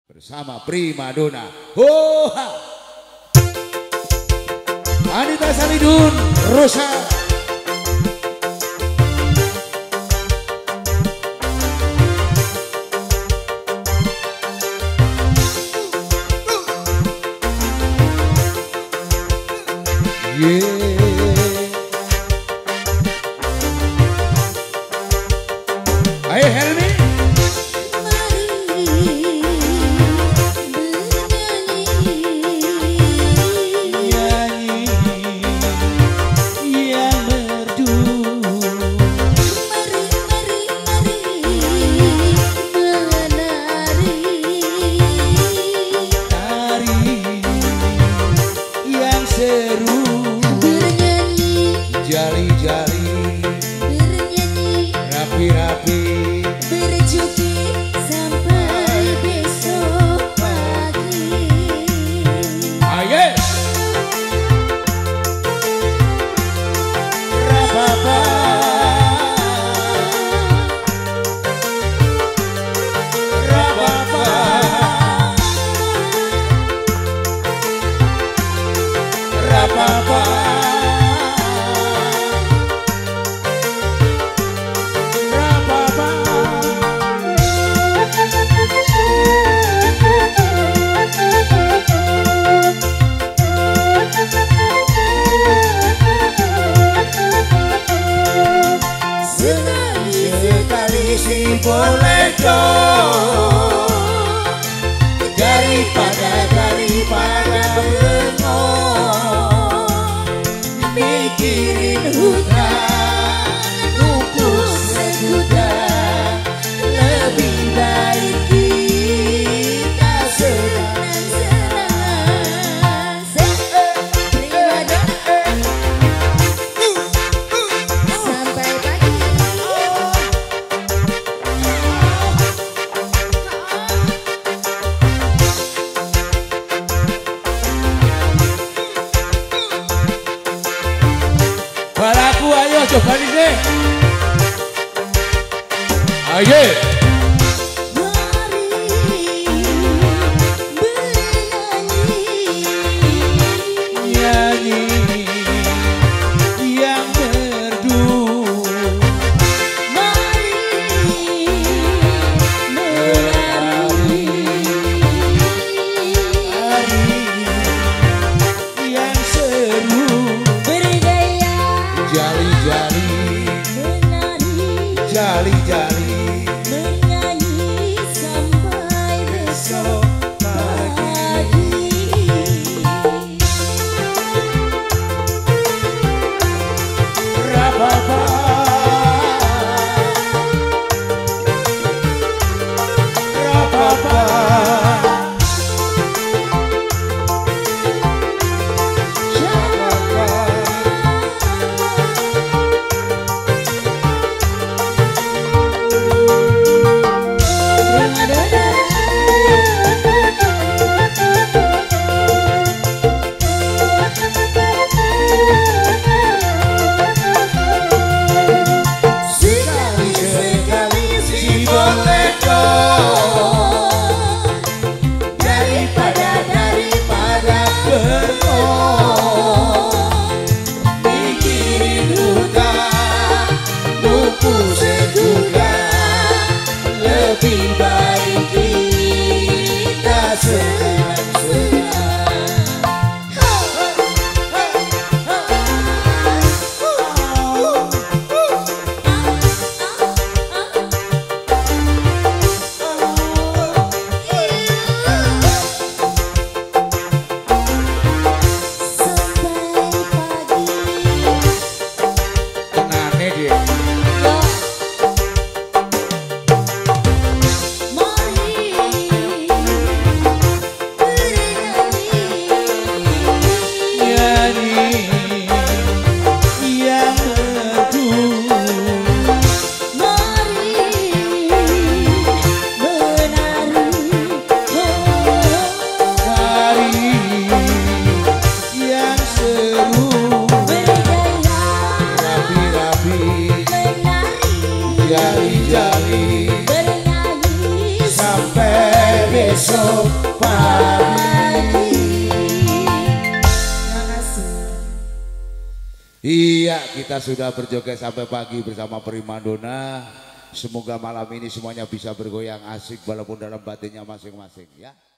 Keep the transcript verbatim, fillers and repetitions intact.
bersama Prima Donna. Hoha! Anita Salidun, Rosa. Yeah. Ayo Helmi. Jali-jali bernyanyi, rapi-rapi berjoget sampai besok pagi. Ayo, rapapa, rapapa, rapapa. Boleh dong, daripada daripada bengong mikirin hutan kukus sekuda, lebih baik kita senang-senang. Prima Donna sampai pagi. Balaku ayo coba nih deh. Ayo. Nyanyi yang merdu. Mari menari. Hari yang seru. Jali-jali menari, jali-jali pagi. Terima kasih. Iya, kita sudah berjoget sampai pagi bersama Primadona. Semoga malam ini semuanya bisa bergoyang asik walaupun dalam batinnya masing-masing ya.